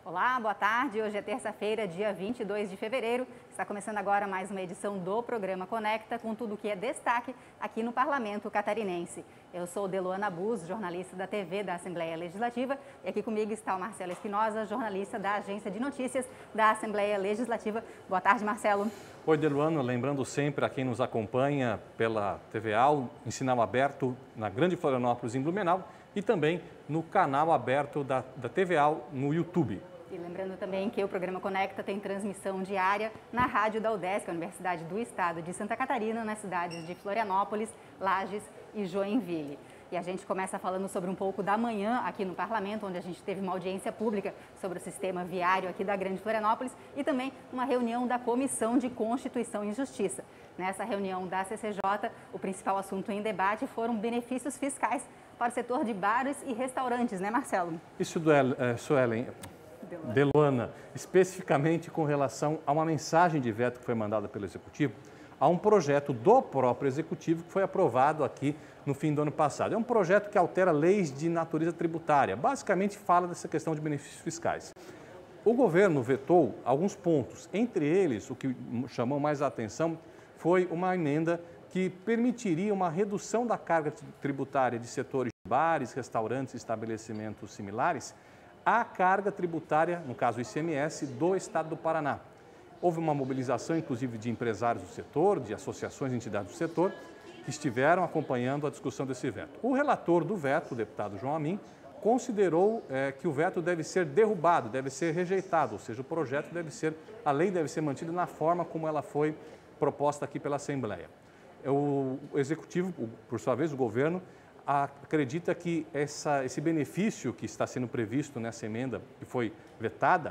Olá, boa tarde. Hoje é terça-feira, dia 22 de fevereiro. Está começando agora mais uma edição do programa Conecta, com tudo o que é destaque aqui no Parlamento Catarinense. Eu sou Deluana Bus, jornalista da TV da Assembleia Legislativa, e aqui comigo está o Marcelo Espinosa, jornalista da Agência de Notícias da Assembleia Legislativa. Boa tarde, Marcelo. Oi, Deluana. Lembrando sempre a quem nos acompanha pela TVA, em sinal aberto na Grande Florianópolis, em Blumenau, e também no canal aberto da TVA no YouTube. E lembrando também que o programa Conecta tem transmissão diária na rádio da UDESC, a Universidade do Estado de Santa Catarina, nas cidades de Florianópolis, Lages e Joinville. E a gente começa falando sobre um pouco da manhã aqui no Parlamento, onde a gente teve uma audiência pública sobre o sistema viário aqui da Grande Florianópolis e também uma reunião da Comissão de Constituição e Justiça. Nessa reunião da CCJ, o principal assunto em debate foram benefícios fiscais para o setor de bares e restaurantes, né, Marcelo? Isso, Suelen, Deluana, especificamente com relação a uma mensagem de veto que foi mandada pelo Executivo, a um projeto do próprio Executivo que foi aprovado aqui no fim do ano passado. É um projeto que altera leis de natureza tributária, basicamente fala dessa questão de benefícios fiscais. O governo vetou alguns pontos, entre eles, o que chamou mais a atenção foi uma emenda que permitiria uma redução da carga tributária de setores de bares, restaurantes e estabelecimentos similares à carga tributária, no caso o ICMS, do Estado do Paraná. Houve uma mobilização, inclusive, de empresários do setor, de associações e entidades do setor, que estiveram acompanhando a discussão desse veto. O relator do veto, o deputado João Amin, considerou que o veto deve ser derrubado, deve ser rejeitado, ou seja, a lei deve ser mantida na forma como ela foi proposta aqui pela Assembleia. O Executivo, por sua vez, o governo, acredita que esse benefício que está sendo previsto nessa emenda que foi vetada,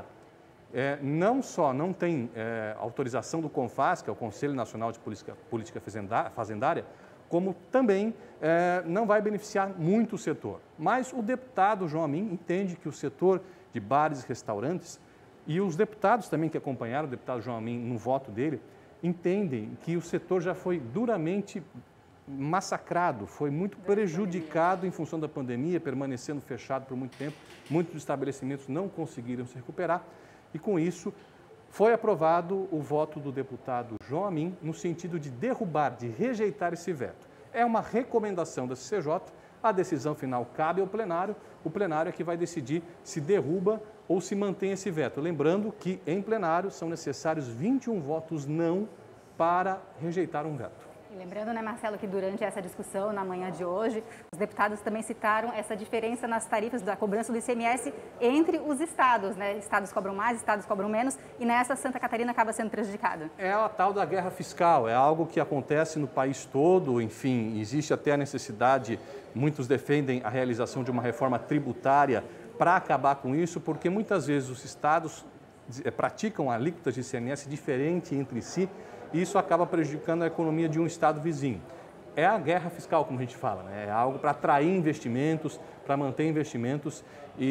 não só não tem autorização do CONFAS, que é o Conselho Nacional de Política Fazendária, como também não vai beneficiar muito o setor. Mas o deputado João Amin entende que o setor de bares e restaurantes, e os deputados também que acompanharam o deputado João Amin no voto dele, entendem que o setor já foi duramente massacrado, foi muito prejudicado em função da pandemia, permanecendo fechado por muito tempo. Muitos estabelecimentos não conseguiram se recuperar e, com isso, foi aprovado o voto do deputado João Amin no sentido de derrubar, de rejeitar esse veto. É uma recomendação da CCJ, a decisão final cabe ao plenário, o plenário é que vai decidir se derruba ou se mantém esse veto. Lembrando que, em plenário, são necessários 21 votos não para rejeitar um veto. E lembrando, né, Marcelo, que durante essa discussão, na manhã de hoje, os deputados também citaram essa diferença nas tarifas da cobrança do ICMS entre os estados, né? Estados cobram mais, estados cobram menos, e nessa Santa Catarina acaba sendo prejudicada. É a tal da guerra fiscal, é algo que acontece no país todo, enfim, existe até a necessidade, muitos defendem a realização de uma reforma tributária para acabar com isso, porque muitas vezes os estados praticam alíquotas de ICMS diferente entre si, e isso acaba prejudicando a economia de um estado vizinho. É a guerra fiscal, como a gente fala, né? É algo para atrair investimentos, para manter investimentos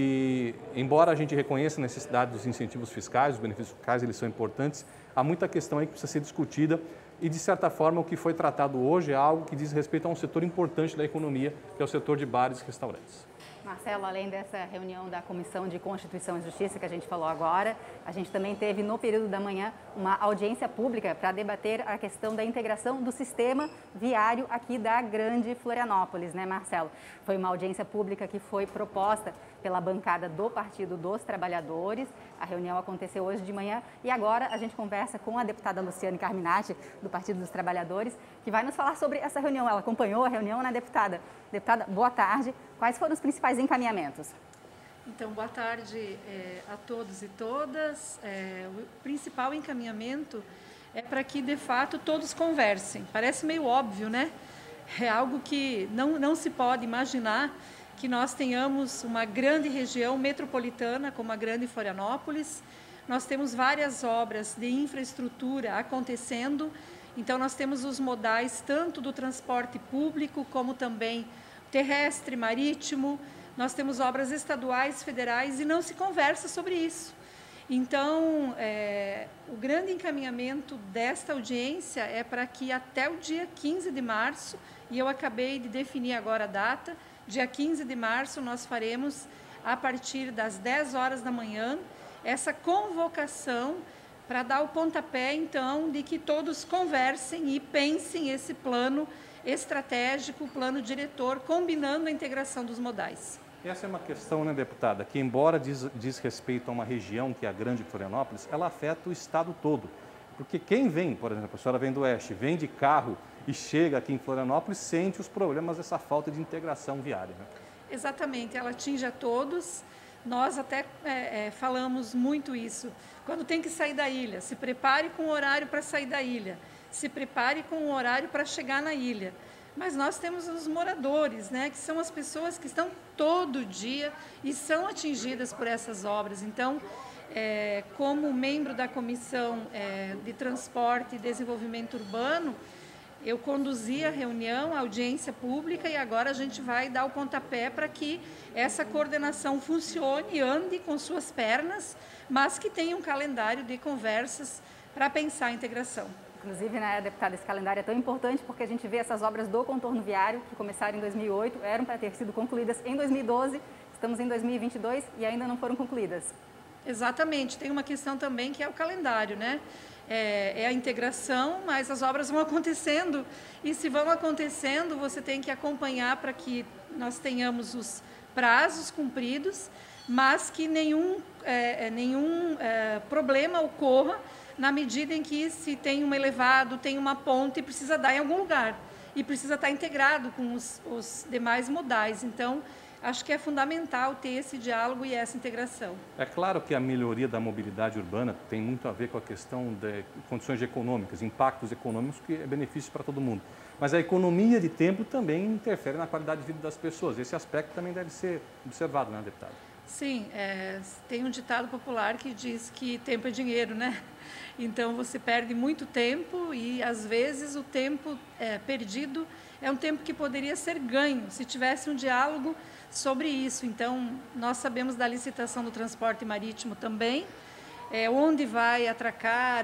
e, embora a gente reconheça a necessidade dos incentivos fiscais, os benefícios fiscais, eles são importantes, há muita questão aí que precisa ser discutida e, de certa forma, o que foi tratado hoje é algo que diz respeito a um setor importante da economia, que é o setor de bares e restaurantes. Marcelo, além dessa reunião da Comissão de Constituição e Justiça que a gente falou agora, a gente também teve no período da manhã uma audiência pública para debater a questão da integração do sistema viário aqui da Grande Florianópolis, né, Marcelo? Foi uma audiência pública que foi proposta pela bancada do Partido dos Trabalhadores. A reunião aconteceu hoje de manhã e agora a gente conversa com a deputada Luciane Carminati, do Partido dos Trabalhadores, que vai nos falar sobre essa reunião. Ela acompanhou a reunião, né, deputada? Deputada, boa tarde. Quais foram os principais encaminhamentos? Então, boa tarde a todos e todas. O principal encaminhamento é para que, de fato, todos conversem. Parece meio óbvio, né? É algo que não se pode imaginar que nós tenhamos uma grande região metropolitana como a Grande Florianópolis. Nós temos várias obras de infraestrutura acontecendo. Então, nós temos os modais tanto do transporte público como também terrestre, marítimo. Nós temos obras estaduais, federais e não se conversa sobre isso. Então, o grande encaminhamento desta audiência é para que até o dia 15 de março, e eu acabei de definir agora a data, dia 15 de março nós faremos a partir das 10 horas da manhã essa convocação para dar o pontapé, então, de que todos conversem e pensem esse plano estratégico, o plano diretor, combinando a integração dos modais. Essa é uma questão, né, deputada, que embora diz respeito a uma região que é a Grande Florianópolis, ela afeta o estado todo. Porque quem vem, por exemplo, a senhora vem do Oeste, vem de carro e chega aqui em Florianópolis, sente os problemas dessa falta de integração viária, né? Exatamente, ela atinge a todos. Nós até falamos muito isso. Quando tem que sair da ilha, se prepare com o horário para sair da ilha, se prepare com o horário para chegar na ilha. Mas nós temos os moradores, né, que são as pessoas que estão todo dia e são atingidas por essas obras. Então, como membro da Comissão de Transporte e Desenvolvimento Urbano, eu conduzi a reunião, a audiência pública, e agora a gente vai dar o pontapé para que essa coordenação funcione e ande com suas pernas, mas que tenha um calendário de conversas para pensar a integração. Inclusive, né, deputada, esse calendário é tão importante porque a gente vê essas obras do contorno viário, que começaram em 2008, eram para ter sido concluídas em 2012, estamos em 2022 e ainda não foram concluídas. Exatamente, tem uma questão também que é o calendário, né? É a integração, mas as obras vão acontecendo, e se vão acontecendo, você tem que acompanhar para que nós tenhamos os prazos cumpridos, mas que nenhum problema ocorra na medida em que se tem um elevado, tem uma ponte, precisa dar em algum lugar, e precisa estar integrado com os demais modais. Então, acho que é fundamental ter esse diálogo e essa integração. É claro que a melhoria da mobilidade urbana tem muito a ver com a questão de condições econômicas, impactos econômicos, que é benefício para todo mundo. Mas a economia de tempo também interfere na qualidade de vida das pessoas. Esse aspecto também deve ser observado, né, deputada? Sim, tem um ditado popular que diz que tempo é dinheiro, né? Então, você perde muito tempo e, às vezes, o tempo perdido é um tempo que poderia ser ganho se tivesse um diálogo sobre isso. Então, nós sabemos da licitação do transporte marítimo também, onde vai atracar,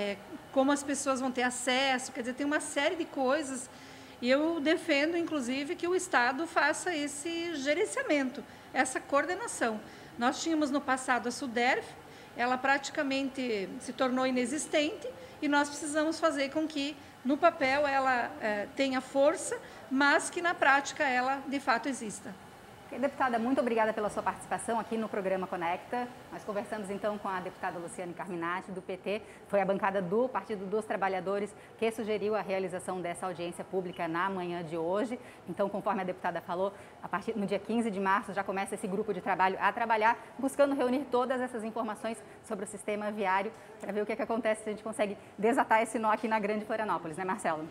como as pessoas vão ter acesso, quer dizer, tem uma série de coisas, e eu defendo, inclusive, que o Estado faça esse gerenciamento, essa coordenação. Nós tínhamos no passado a SUDERF, ela praticamente se tornou inexistente, e nós precisamos fazer com que, no papel, ela tenha força, mas que na prática ela, de fato, exista. Deputada, muito obrigada pela sua participação aqui no programa Conecta. Nós conversamos então com a deputada Luciane Carminati, do PT. Foi a bancada do Partido dos Trabalhadores que sugeriu a realização dessa audiência pública na manhã de hoje. Então, conforme a deputada falou, no dia 15 de março já começa esse grupo de trabalho a trabalhar, buscando reunir todas essas informações sobre o sistema viário, para ver o que acontece se a gente consegue desatar esse nó aqui na Grande Florianópolis, né, Marcelo?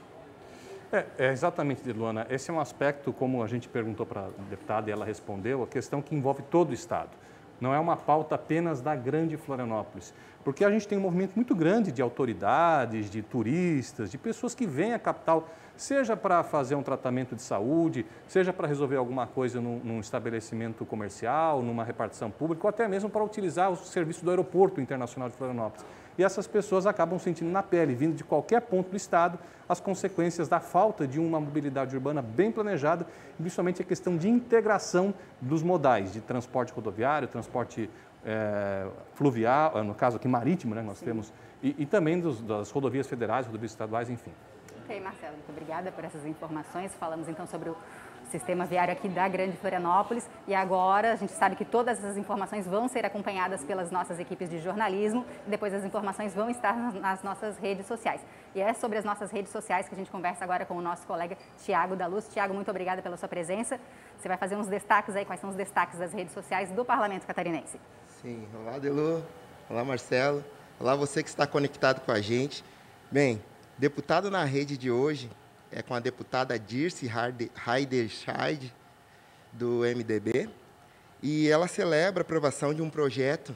Exatamente, Luana. Esse é um aspecto, como a gente perguntou para a deputada e ela respondeu, a questão que envolve todo o Estado. Não é uma pauta apenas da Grande Florianópolis, porque a gente tem um movimento muito grande de autoridades, de turistas, de pessoas que vêm à capital, seja para fazer um tratamento de saúde, seja para resolver alguma coisa num estabelecimento comercial, numa repartição pública, ou até mesmo para utilizar o serviço do Aeroporto Internacional de Florianópolis. E essas pessoas acabam sentindo na pele, vindo de qualquer ponto do Estado, as consequências da falta de uma mobilidade urbana bem planejada, e principalmente a questão de integração dos modais, de transporte rodoviário, transporte fluvial, no caso aqui marítimo, né, nós temos, e também das rodovias federais, rodovias estaduais, enfim. Ok, Marcelo, muito obrigada por essas informações. Falamos então sobre o sistema viário aqui da Grande Florianópolis, e agora a gente sabe que todas essas informações vão ser acompanhadas pelas nossas equipes de jornalismo, e depois as informações vão estar nas nossas redes sociais. E é sobre as nossas redes sociais que a gente conversa agora com o nosso colega Tiago da Luz. Tiago, muito obrigada pela sua presença. Você vai fazer uns destaques aí, quais são os destaques das redes sociais do Parlamento Catarinense? Sim, olá Delu, olá Marcelo, olá você que está conectado com a gente. Bem, deputado na rede de hoje é com a deputada Dirce Heiderscheid, do MDB, e ela celebra a aprovação de um projeto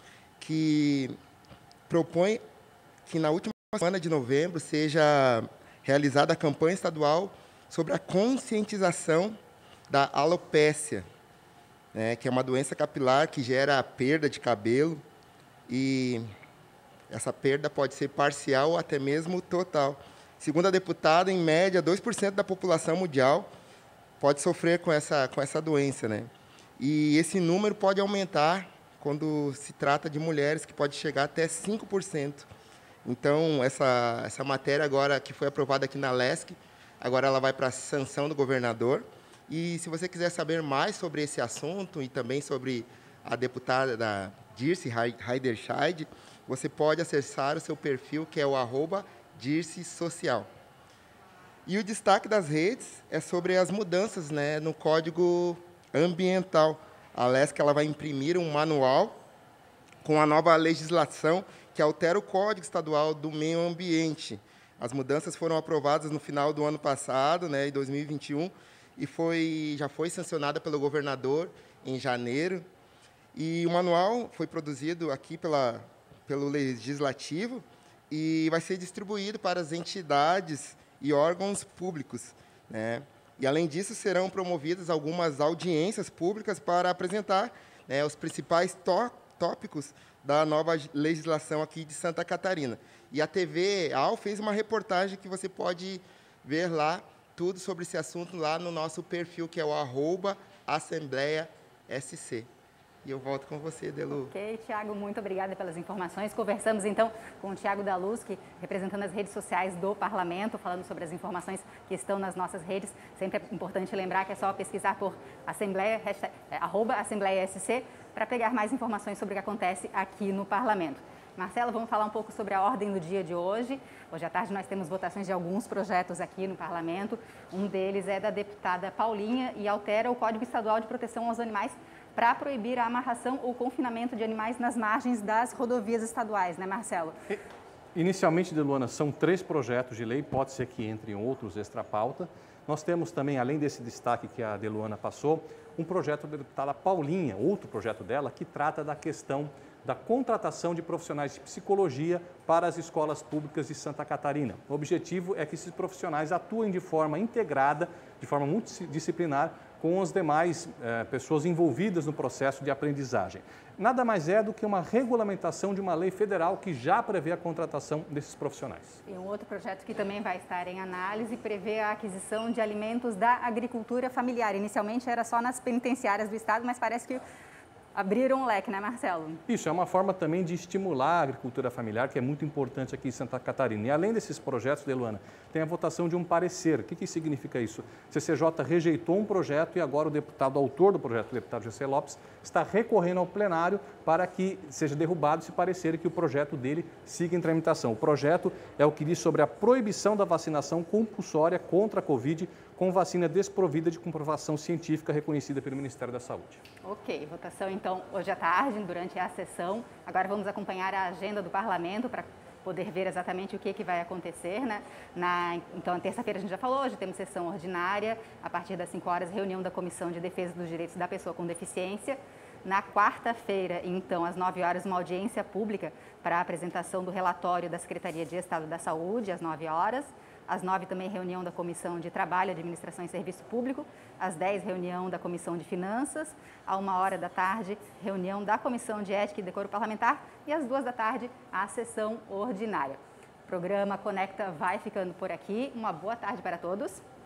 que propõe que na última semana de novembro seja realizada a campanha estadual sobre a conscientização da alopécia, né, que é uma doença capilar que gera perda de cabelo, e essa perda pode ser parcial ou até mesmo total. Segundo a deputada, em média, 2% da população mundial pode sofrer com essa doença, né? E esse número pode aumentar quando se trata de mulheres, que pode chegar até 5%. Então, essa matéria agora que foi aprovada aqui na LESC, agora ela vai para a sanção do governador. E se você quiser saber mais sobre esse assunto e também sobre a deputada da Dirce Heiderscheid, você pode acessar o seu perfil, que é o @DirceSocial. E o destaque das redes é sobre as mudanças, né, no Código Ambiental. A LESC ela vai imprimir um manual com a nova legislação que altera o Código Estadual do Meio Ambiente. As mudanças foram aprovadas no final do ano passado, né, em 2021, e já foi sancionada pelo governador em janeiro. E o manual foi produzido aqui pelo Legislativo e vai ser distribuído para as entidades e órgãos públicos, né? E, além disso, serão promovidas algumas audiências públicas para apresentar, né, os principais tópicos da nova legislação aqui de Santa Catarina. E a TV AL fez uma reportagem que você pode ver lá tudo sobre esse assunto lá no nosso perfil, que é o @AssembleiaSC. E eu volto com você, Delu. Ok, Tiago, muito obrigada pelas informações. Conversamos, então, com o Tiago Daluski, representando as redes sociais do Parlamento, falando sobre as informações que estão nas nossas redes. Sempre é importante lembrar que é só pesquisar por Assembleia, @AssembleiaSC, para pegar mais informações sobre o que acontece aqui no Parlamento. Marcelo, vamos falar um pouco sobre a ordem do dia de hoje. Hoje à tarde nós temos votações de alguns projetos aqui no Parlamento. Um deles é da deputada Paulinha e altera o Código Estadual de Proteção aos Animais para proibir a amarração ou confinamento de animais nas margens das rodovias estaduais, né, Marcelo? Inicialmente, Deluana, são 3 projetos de lei, pode ser que entrem outros extra-pauta. Nós temos também, além desse destaque que a Deluana passou, um projeto da deputada Paulinha, outro projeto dela, que trata da questão da contratação de profissionais de psicologia para as escolas públicas de Santa Catarina. O objetivo é que esses profissionais atuem de forma integrada, de forma multidisciplinar, com as demais pessoas envolvidas no processo de aprendizagem. Nada mais é do que uma regulamentação de uma lei federal que já prevê a contratação desses profissionais. E um outro projeto que também vai estar em análise prevê a aquisição de alimentos da agricultura familiar. Inicialmente era só nas penitenciárias do estado, mas parece que abriram um leque, né, Marcelo? Isso, é uma forma também de estimular a agricultura familiar, que é muito importante aqui em Santa Catarina. E além desses projetos, Deluana, tem a votação de um parecer. O que significa isso? O CCJ rejeitou um projeto e agora o deputado autor do projeto, o deputado José Lopes, está recorrendo ao plenário para que seja derrubado esse parecer e que o projeto dele siga em tramitação. O projeto é o que diz sobre a proibição da vacinação compulsória contra a Covid com vacina desprovida de comprovação científica reconhecida pelo Ministério da Saúde. Ok, votação então hoje à tarde, durante a sessão. Agora vamos acompanhar a agenda do Parlamento para poder ver exatamente o que vai acontecer, né? Então, terça-feira a gente já falou, hoje temos sessão ordinária, a partir das 5 horas, reunião da Comissão de Defesa dos Direitos da Pessoa com Deficiência. Na quarta-feira, então, às 9 horas, uma audiência pública para a apresentação do relatório da Secretaria de Estado da Saúde, às 9 horas. Às 9 também reunião da Comissão de Trabalho, Administração e Serviço Público. Às 10, reunião da Comissão de Finanças. À 1h da tarde, reunião da Comissão de Ética e Decoro Parlamentar. E às 2 da tarde, a sessão ordinária. O programa Conecta vai ficando por aqui. Uma boa tarde para todos.